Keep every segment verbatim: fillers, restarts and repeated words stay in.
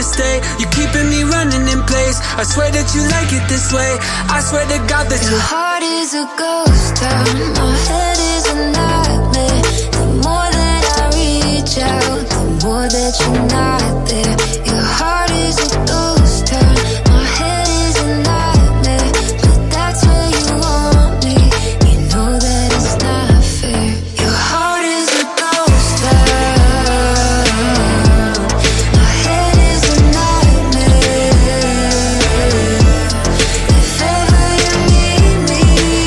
stay. You keeping me running in place. I swear that you like it this way. I swear to God that your heart is a ghost town. My head is a nightmare. The more that I reach out, the more that you're not there. Your heart is a ghost town. My head is a nightmare, but that's where you want me. You know that it's not fair. Your heart is a ghost town. My head is a nightmare. If ever you need me,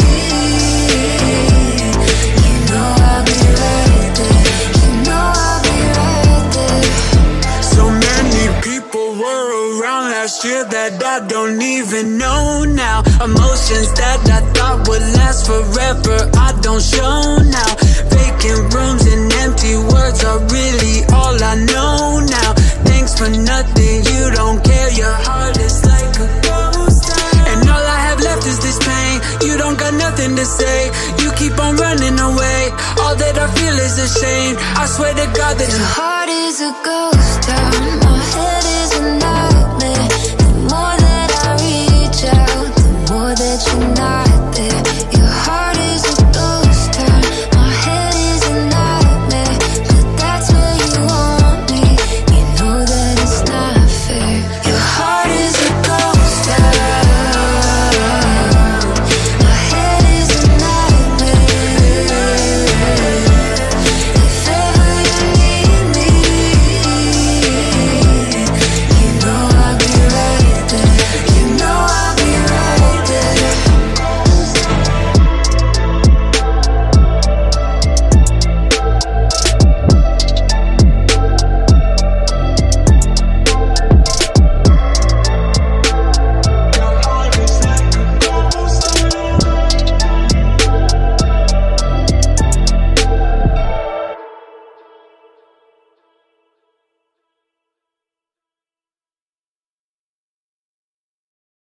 you know I'll be right there. You know I'll be right there. so many people were around last year that I don't even know now. Emotions that I thought would last forever, I don't show now. Vacant rooms and empty words are really all I know now. Thanks for nothing, you don't care. Your heart is like a ghost town. And all I have left is this pain. You don't got nothing to say. You keep on running away. All that I feel is ashamed. I swear to God that Your heart is a ghost town. My head is